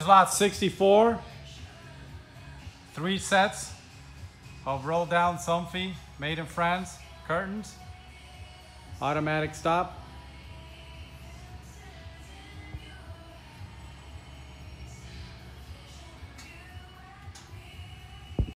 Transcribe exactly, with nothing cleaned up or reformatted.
Lot sixty-four, three sets of roll down Somfy made in France curtains, automatic stop.